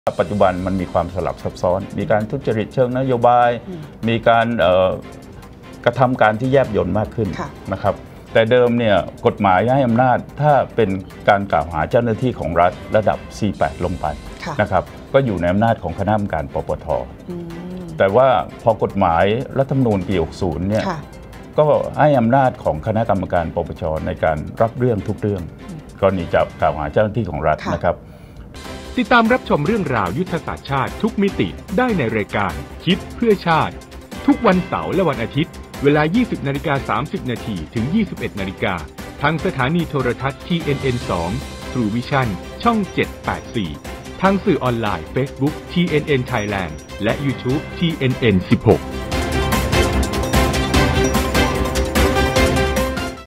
ปัจจุบันมันมีความสลับซับซ้อนมีการทุจริตเชิงนโยบายมีการกระทำการที่แยบยลมากขึ้นนะครับแต่เดิมเนี่ยกฎหมายให้อำนาจถ้าเป็นการกล่าวหาเจ้าหน้าที่ของรัฐระดับ C8 ลงไปนะครับก็อยู่ในอำนาจของคณะกรรมการปปท.แต่ว่าพอกฎหมายรัฐธรรมนูญปี 60 เนี่ยก็ให้อำนาจของคณะกรรมการปปช.ในการรับเรื่องทุกเรื่องกรณีจะกล่าวหาเจ้าหน้าที่ของรัฐนะครับติดตามรับชมเรื่องราวยุทธศาสตร์ชาติทุกมิติได้ในรายการคิดเพื่อชาติทุกวันเสาร์และวันอาทิตย์เวลา 20:30 น.ถึง 21:00 น.ทางสถานีโทรทัศน์ TNN 2 True Vision ช่อง 784 ทางสื่อออนไลน์ Facebook TNN Thailand และ YouTube TNN 16